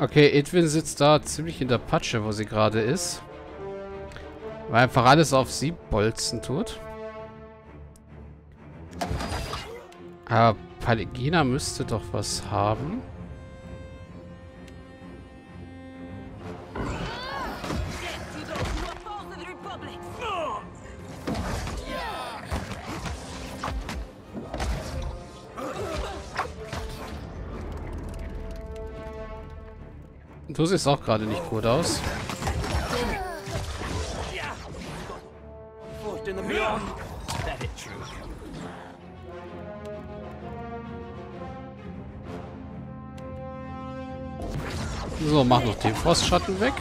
Okay, Edwin sitzt da ziemlich in der Patsche, wo sie gerade ist. Weil einfach alles auf sie bolzen tut. Aber Paligina müsste doch was haben. Du siehst auch gerade nicht gut aus. So, mach noch den Frostschatten weg.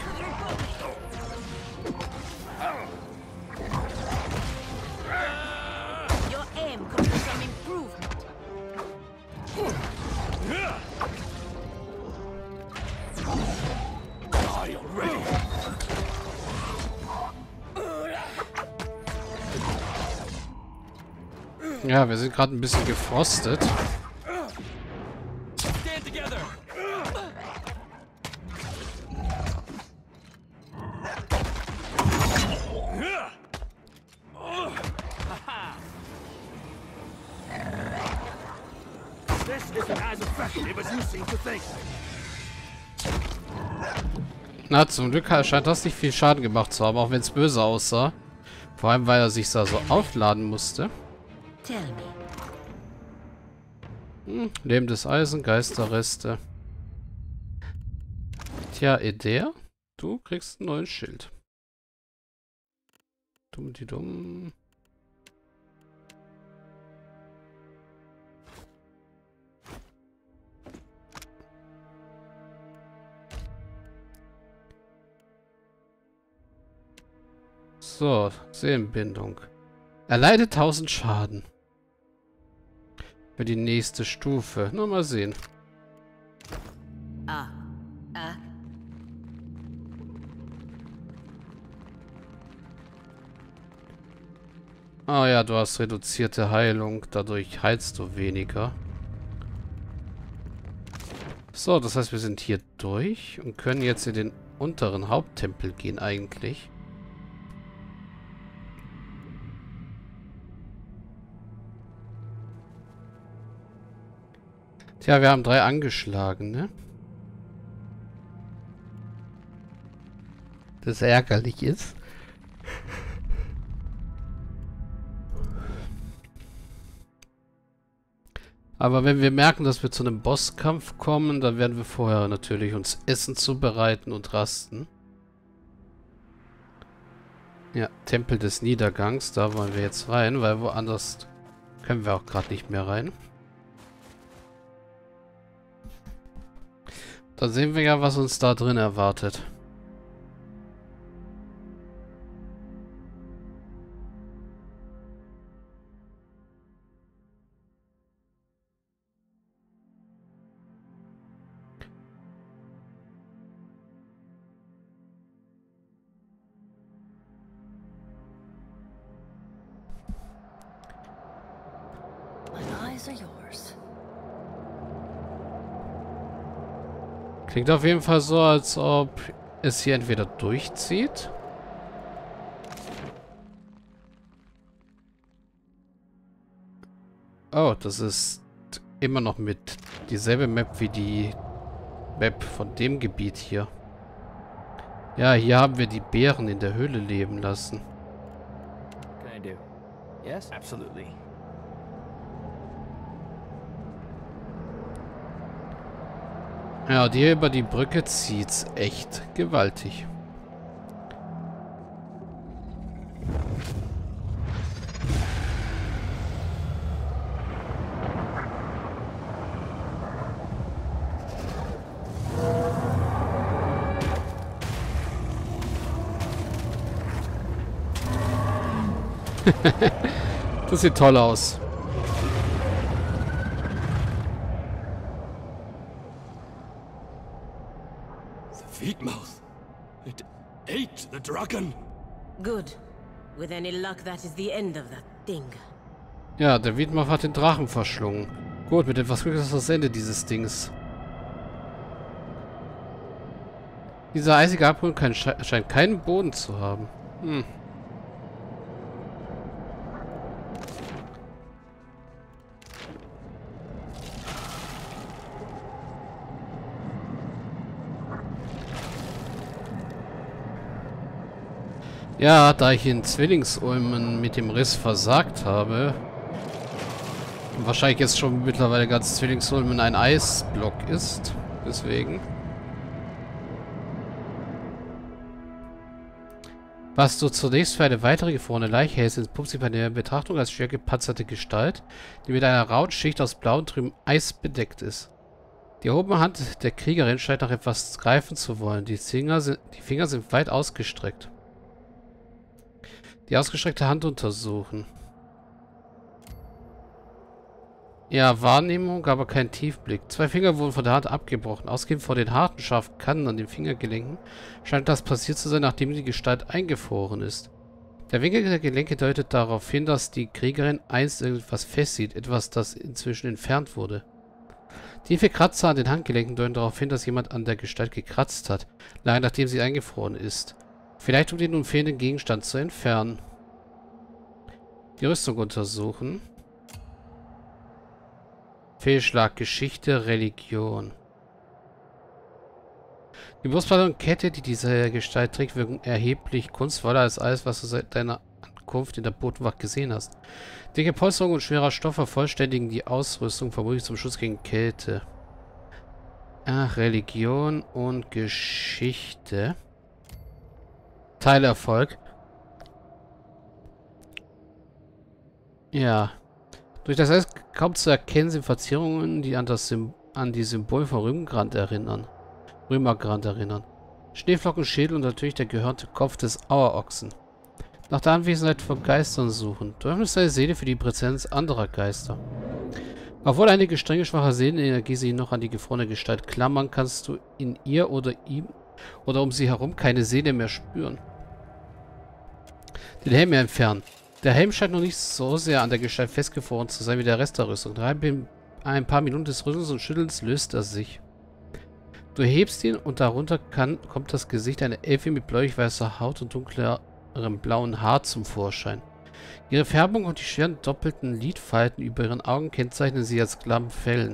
Ja, wir sind gerade ein bisschen gefrostet. Na, zum Glück scheint das nicht viel Schaden gemacht zu haben, auch wenn es böse aussah. Vor allem, weil er sich da so aufladen musste. Lebendes Eisen, Geisterreste. Tja, Eder, du kriegst ein neues Schild. Dumm die dumm. So, Seelenbindung. Erleidet 1000 Schaden. Für die nächste Stufe. Nur mal sehen. Ah ja, du hast reduzierte Heilung. Dadurch heilst du weniger. So, das heißt, wir sind hier durch und können jetzt in den unteren Haupttempel gehen eigentlich. Tja, wir haben 3 angeschlagen, ne? Das ärgerlich ist. Aber wenn wir merken, dass wir zu einem Bosskampf kommen, dann werden wir vorher natürlich uns Essen zubereiten und rasten. Ja, Tempel des Niedergangs, da wollen wir jetzt rein, weil woanders können wir auch gerade nicht mehr rein. Dann sehen wir ja, was uns da drin erwartet. Klingt auf jeden Fall so, als ob es hier entweder durchzieht. Oh, das ist immer noch mit dieselbe Map wie die Map von dem Gebiet hier. Ja, hier haben wir die Bären in der Höhle leben lassen. Can I do? Yes, absolutely. Ja, und hier über die Brücke zieht's echt gewaltig. Das sieht toll aus. Feetmouth. It ate the dragon. Good. With any luck, that is the end of that thing. Ja, der Wiedmar hat den Drachen verschlungen. Gut, mit etwas Glück ist das Ende dieses Dings. Dieser eisige Abgrund scheint keinen Boden zu haben. Hm. Ja, da ich in Zwillingsulmen mit dem Riss versagt habe, und wahrscheinlich jetzt schon mittlerweile ganz Zwillingsulmen ein Eisblock ist, deswegen. Was du zunächst für eine weitere gefrorene Leiche hältst, entpuppt sich bei der Betrachtung als schwer gepanzerte Gestalt, die mit einer rauen Schicht aus blauem trübem Eis bedeckt ist. Die erhobene Hand der Kriegerin scheint nach etwas greifen zu wollen. Die Finger sind weit ausgestreckt. Die ausgestreckte Hand untersuchen. Ja, Wahrnehmung, aber kein Tiefblick. 2 Finger wurden von der Hand abgebrochen. Ausgehend vor den harten, scharfen Kanten an den Fingergelenken scheint das passiert zu sein, nachdem die Gestalt eingefroren ist. Der Winkel der Gelenke deutet darauf hin, dass die Kriegerin einst irgendetwas festsieht, etwas, das inzwischen entfernt wurde. Tiefe Kratzer an den Handgelenken deuten darauf hin, dass jemand an der Gestalt gekratzt hat, lange nachdem sie eingefroren ist. Vielleicht um den nun fehlenden Gegenstand zu entfernen. Die Rüstung untersuchen. Fehlschlag, Geschichte, Religion. Die Brustplatte und Kette, die diese Gestalt trägt, wirken erheblich kunstvoller als alles, was du seit deiner Ankunft in der Botenwacht gesehen hast. Dicke Polsterung und schwerer Stoff vervollständigen die Ausrüstung, vermutlich zum Schutz gegen Kälte. Ach, Religion und Geschichte. Teilerfolg. Ja. Durch das Eis kaum zu erkennen sind Verzierungen, die an die Symbole von Römergrand erinnern. Schneeflocken, Schädel und natürlich der gehörnte Kopf des Auerochsen. Nach der Anwesenheit von Geistern suchen. Du öffnest deine Seele für die Präsenz anderer Geister. Obwohl einige strenge, schwache Seelenenergie sich noch an die gefrorene Gestalt klammern, kannst du in ihr oder ihm oder um sie herum keine Seele mehr spüren. Den Helm entfernen. Der Helm scheint noch nicht so sehr an der Gestalt festgefroren zu sein wie der Rest der Rüstung. Nach ein paar Minuten des Rüttelns und Schüttelns löst er sich. Du hebst ihn und darunter kommt das Gesicht einer Elfe mit bläulich-weißer Haut und dunklerem blauen Haar zum Vorschein. Ihre Färbung und die schweren doppelten Lidfalten über ihren Augen kennzeichnen sie als Klammfellen.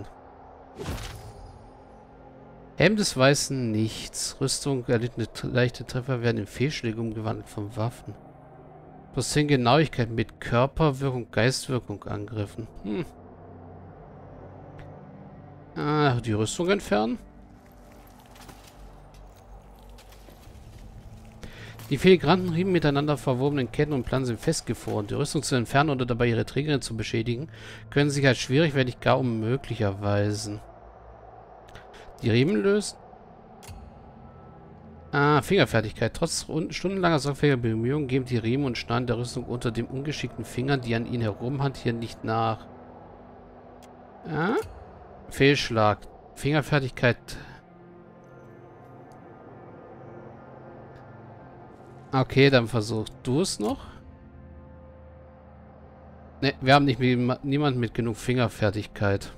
Helm des Weißen nichts. Rüstung, erlittene leichte Treffer werden in Fehlschläge umgewandelt von Waffen. Plus 10 Genauigkeit mit Körperwirkung, Geistwirkung angriffen. Die Rüstung entfernen. Die filigranten Riemen miteinander verwobenen Ketten und Planen sind festgefroren. Die Rüstung zu entfernen oder dabei ihre Trägerin zu beschädigen, können sich als schwierig, wenn nicht gar unmöglich erweisen. Die Riemen lösen. Fingerfertigkeit. Trotz stundenlanger sorgfältiger Bemühungen geben die Riemen und Schneiden der Rüstung unter den ungeschickten Fingern, die an ihnen herumhantieren, nicht nach. Fehlschlag. Fingerfertigkeit. Okay, dann versuch du es noch. Ne, wir haben niemanden mit genug Fingerfertigkeit.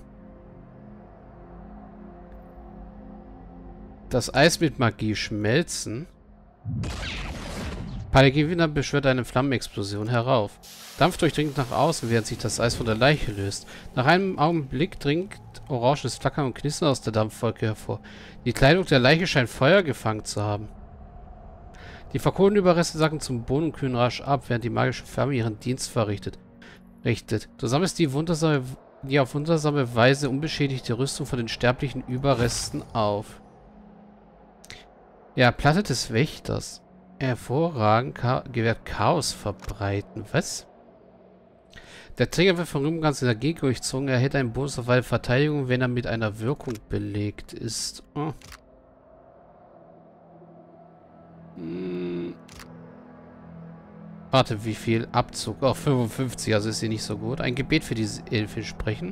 Das Eis mit Magie schmelzen. Paladin beschwört eine Flammenexplosion herauf. Dampf durchdringt nach außen, während sich das Eis von der Leiche löst. Nach einem Augenblick dringt oranges Flackern und Knistern aus der Dampfwolke hervor. Die Kleidung der Leiche scheint Feuer gefangen zu haben. Die verkohlten Überreste sacken zum Boden und kühlen rasch ab, während die magische Flamme ihren Dienst verrichtet. Du sammelst die auf wundersame Weise unbeschädigte Rüstung von den sterblichen Überresten auf. Ja, Platte des Wächters. Hervorragend gewährt Chaos verbreiten. Was? Der Träger wird von Rübengangs Energie durchzogen. Er erhält einen Bonus auf eine Verteidigung, wenn er mit einer Wirkung belegt ist. Warte, wie viel Abzug? Oh, 55, also ist sie nicht so gut. Ein Gebet für diese Elfe sprechen.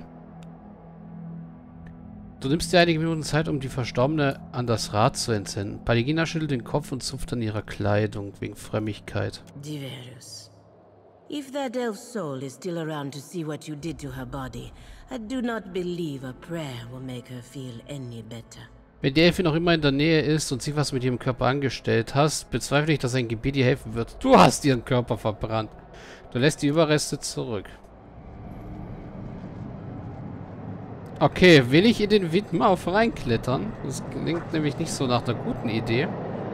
Du nimmst dir einige Minuten Zeit, um die Verstorbene an das Rad zu entsenden. Paligina schüttelt den Kopf und zupft an ihrer Kleidung, wegen Frömmigkeit. Diverus. If that elf's soul is still around to see what you did to her body, I do not believe a prayer will make her feel any better. Wenn die Elfe noch immer in der Nähe ist und sie was mit ihrem Körper angestellt hast, bezweifle ich, dass ein Gebiet dir helfen wird. Du hast ihren Körper verbrannt. Du lässt die Überreste zurück. Okay, will ich in den Widmauf reinklettern? Das klingt nämlich nicht so nach einer guten Idee.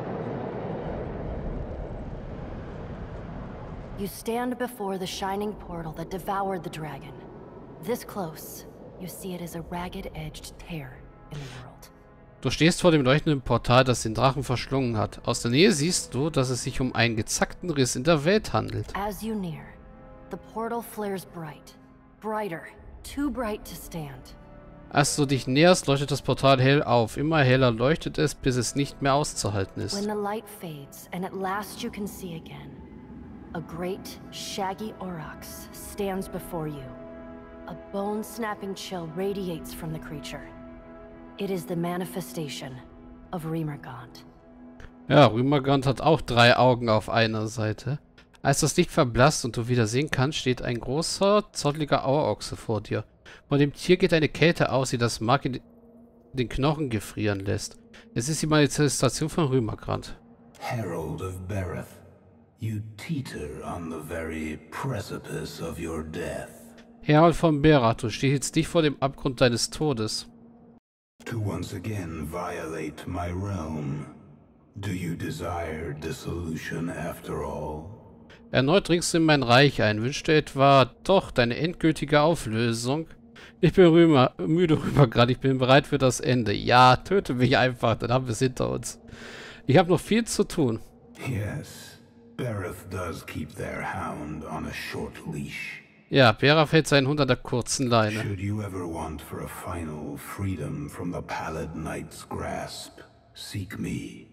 You stand before the shining portal that devoured the dragon. This close, you see it as a ragged-edged tear in the world. Du stehst vor dem leuchtenden Portal, das den Drachen verschlungen hat. Aus der Nähe siehst du, dass es sich um einen gezackten Riss in der Welt handelt. As you near, the portal flares bright. Brighter. Too bright to stand. Als du dich näherst, leuchtet das Portal hell auf. Immer heller leuchtet es, bis es nicht mehr auszuhalten When ist. the light fades and at last you can see again, a great, shaggy aurochs stands before you. A bone-snapping chill radiates from the creature. It is the manifestation of Rimergant. Ja, Rymagant hat auch 3 Augen auf einer Seite. Als das Licht verblasst und du wieder sehen kannst, steht ein großer, zottliger Auerochse vor dir. Von dem Tier geht eine Kälte aus, die das Mark in den Knochen gefrieren lässt. Es ist die Manifestation von Rymagant. Herald of Bereth, you teeter on the very precipice of your death. Herald von Berath, du stehst jetzt nicht vor dem Abgrund deines Todes. To once again violate my realm. Do you desire dissolution after all? Erneut dringst du in mein Reich ein. Wünschst du etwa doch deine endgültige Auflösung? Ich bin müde Rymagant, ich bin bereit für das Ende. Ja, töte mich einfach, dann haben wir es hinter uns. Ich habe noch viel zu tun. Yes, Bereth does keep their hound on a short leash. Ja, Berath hält seinen Hund an der kurzen Leine. Should you ever want for a final freedom from the Pallid Knight's grasp, seek me.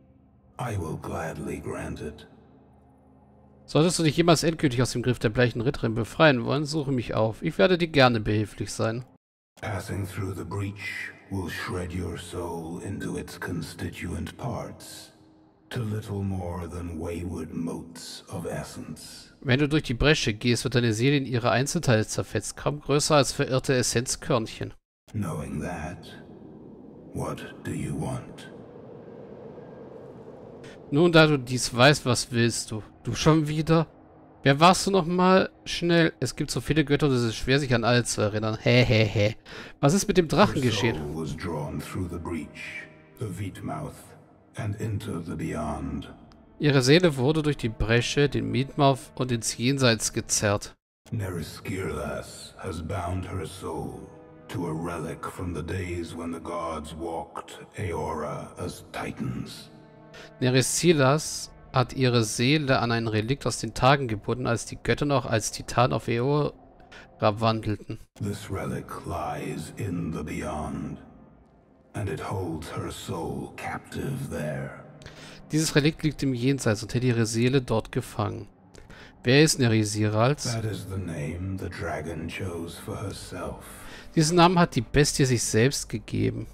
I will gladly grant it. Solltest du dich jemals endgültig aus dem Griff der bleichen Ritterin befreien wollen, suche mich auf. Ich werde dir gerne behilflich sein. Passing through the breach will shred your soul into its constituent parts, to little more than wayward motes of essence. Wenn du durch die Bresche gehst, wird deine Seele in ihre Einzelteile zerfetzt, kaum größer als verirrte Essenzkörnchen. Knowing that, what do you want? Nun, da du dies weißt, was willst du? Du schon wieder? Wer warst du nochmal? Schnell, es gibt so viele Götter, dass es schwer, sich an alle zu erinnern. Hä. Was ist mit dem Drachen geschehen? Your soul was drawn through the breach, the Vitmouth, and into the beyond. Ihre Seele wurde durch die Bresche, den Mietmouth und ins Jenseits gezerrt. Neriskirlas has bound her soul to a relic from the days when the gods walked Aora as titans. Neresilas hat ihre Seele an ein Relikt aus den Tagen gebunden, als die Götter noch als Titan auf Eora wandelten. This relic lies in the beyond, and it holds her soul captive there. Dieses Relikt liegt im Jenseits und hält ihre Seele dort gefangen. Wer ist Nerisirals? That is the name the dragon chose for herself. Diesen Namen hat die Bestie sich selbst gegeben.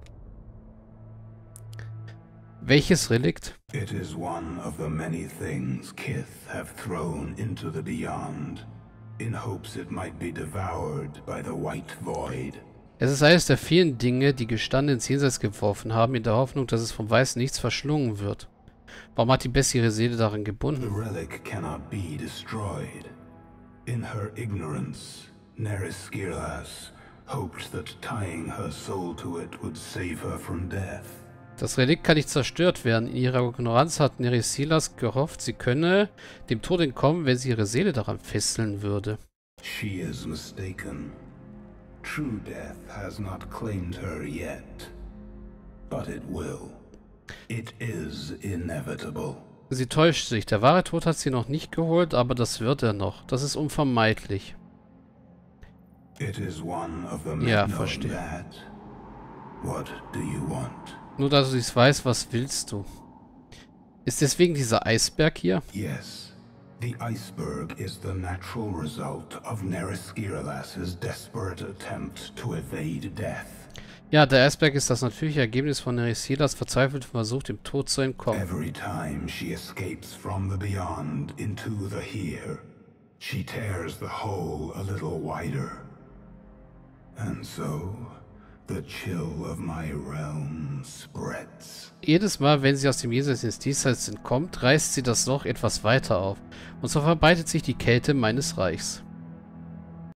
Welches Relikt? It is one of the many things Kith have thrown into the beyond, in hopes it might be devoured by the White Void. Es ist eines der vielen Dinge, die Gestande ins Jenseits geworfen haben, in der Hoffnung, dass es vom Weißen Nichts verschlungen wird. Warum hat die Bestie ihre Seele daran The gebunden? relic cannot be destroyed. In her ignorance, Neriskirlas hoped that tying her soul to it would save her from death. Das Relikt kann nicht zerstört werden. In ihrer Ignoranz hat Neresilas gehofft, sie könne dem Tod entkommen, wenn sie ihre Seele daran fesseln würde. She is mistaken. True death has not claimed her yet, but it will. It is inevitable. Sie täuscht sich. Der wahre Tod hat sie noch nicht geholt, aber das wird er noch. Das ist unvermeidlich. It is one of the Ja, men verstehe. that. What do you want? Nur, dass du dies weißt, was willst du? Ist deswegen dieser Eisberg hier? Yes, the iceberg is the natural result of Neriskirlas' desperate attempt to evade death. Ja, der Eisberg ist das natürliche Ergebnis von Neresilas verzweifeltem Versuch, dem Tod zu entkommen. Every time she escapes from the beyond into the here, she tears the hole a little wider. And so, The chill of my realm spreads. Jedes Mal, wenn sie aus dem Jenseits ins Diesseits entkommt, reißt sie das Loch etwas weiter auf. Und so verbreitet sich die Kälte meines Reichs.